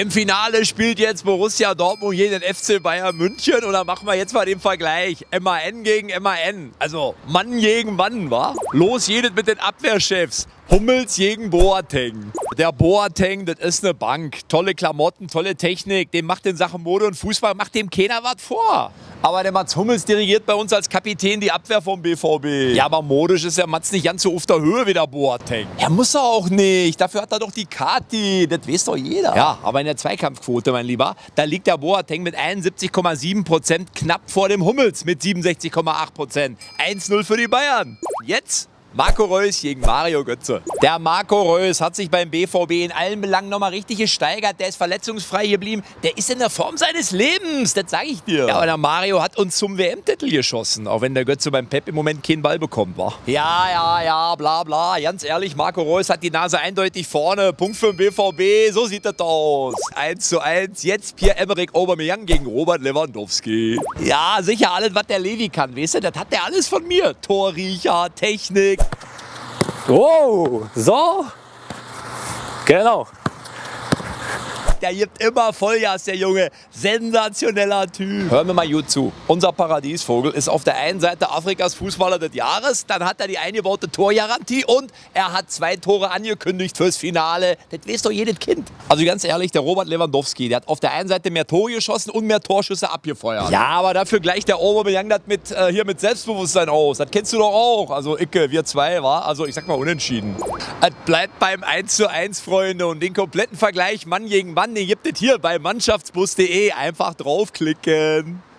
Im Finale spielt jetzt Borussia Dortmund gegen den FC Bayern München und da machen wir jetzt mal den Vergleich. MAN gegen MAN. Also Mann gegen Mann, wa? Los jedes mit den Abwehrchefs. Hummels gegen Boateng. Der Boateng, das ist eine Bank. Tolle Klamotten, tolle Technik. Dem macht in Sachen Mode und Fußball, macht dem keiner was vor. Aber der Mats Hummels dirigiert bei uns als Kapitän die Abwehr vom BVB. Ja, aber modisch ist der Mats nicht ganz so auf der Höhe wie der Boateng. Er muss er auch nicht. Dafür hat er doch die Kati. Das weiß doch jeder. Ja, aber in der Zweikampfquote, mein Lieber, da liegt der Boateng mit 71,7% knapp vor dem Hummels mit 67,8%. 1-0 für die Bayern. Jetzt Marco Reus gegen Mario Götze. Der Marco Reus hat sich beim BVB in allen Belangen nochmal richtig gesteigert. Der ist verletzungsfrei geblieben. Der ist in der Form seines Lebens, das sage ich dir. Ja, aber der Mario hat uns zum WM-Titel geschossen, auch wenn der Götze beim Pep im Moment keinen Ball bekommt, wa? Ja, bla bla. Ganz ehrlich, Marco Reus hat die Nase eindeutig vorne. Punkt für den BVB, so sieht das aus. 1:1, jetzt Pierre-Emerick Aubameyang gegen Robert Lewandowski. Ja, sicher alles, was der Levi kann, weißt du, das hat der alles von mir. Torriecher, Technik. Oh, so. Genau. Der gibt immer Vollgas, der Junge. Sensationeller Typ. Hör mir mal gut zu. Unser Paradiesvogel ist auf der einen Seite Afrikas Fußballer des Jahres, dann hat er die eingebaute Torgarantie und er hat 2 Tore angekündigt fürs Finale. Das weiß doch jedes Kind. Also ganz ehrlich, der Robert Lewandowski, der hat auf der einen Seite mehr Tore geschossen und mehr Torschüsse abgefeuert. Ja, aber dafür gleicht der Aubameyang das hier mit Selbstbewusstsein aus. Das kennst du doch auch. Also wir zwei, wa? Also ich sag mal unentschieden. Es bleibt beim 1:1, Freunde. Und den kompletten Vergleich Mann gegen Mann, den gibt es hier bei mannschaftsbus.de. Einfach draufklicken.